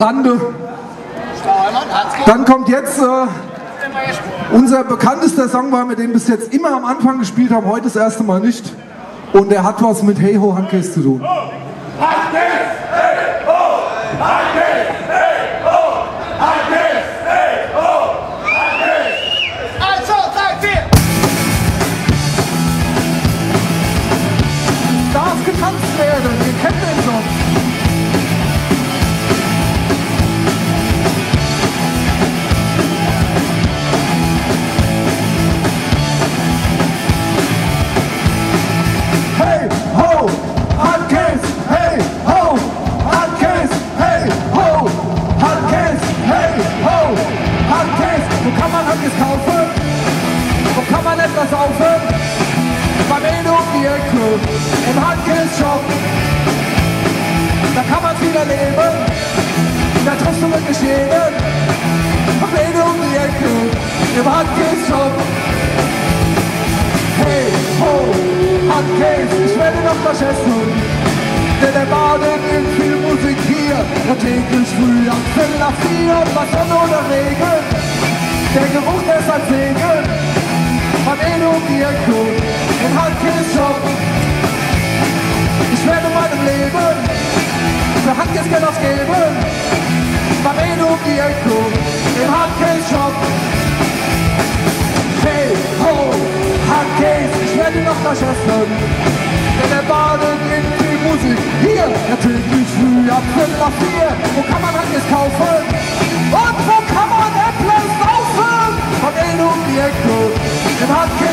Bande. Dann kommt jetzt unser bekanntester Song, weil wir den bis jetzt immer am Anfang gespielt haben, heute das erste Mal nicht. Und der hat was mit Hey Ho Handkäse zu tun. Handkäse, hey ho, Handkäse, hey ho, Handkäse, hey ho, Handkäse. Also, seid ihr! Darf getanzt werden, ihr kennt den Song. Hey ho, Handkäse, hey ho, Handkäse, hey ho, Handkäse, hey ho, Handkäse. Wo kann man Handkäse kaufen? Wo kann man etwas saufen? Beim Ede um die Ecke, im Handkäse-Shop. Da kann man viel erleben, da triffst du wirklich jeden. Beim Ede um die Ecke, im Handkäse-Shop. Hey ho, Handkäse, ich werde noch was essen. Denn der Baden in viel Musik hier. Und täglich früh am 3:45, was Sonne oder Regen. Der Geruch, der ist ein Segen. Beim Ede um die Ecke, im Handkäse-Shop. Ich werde meinem Leben für Handkäse Geld ausgeben. Beim Ede um die Ecke, im Handkäse-Shop. Hey ho, Handkäse, ich werde noch was essen. Denn der Baden in die Musik hier. Natürlich früh ab 3:45. Wo kann man Handkäse kaufen? Und wo kann man Äpfel saufen? Von Ede um die Ecke, im Handkäse.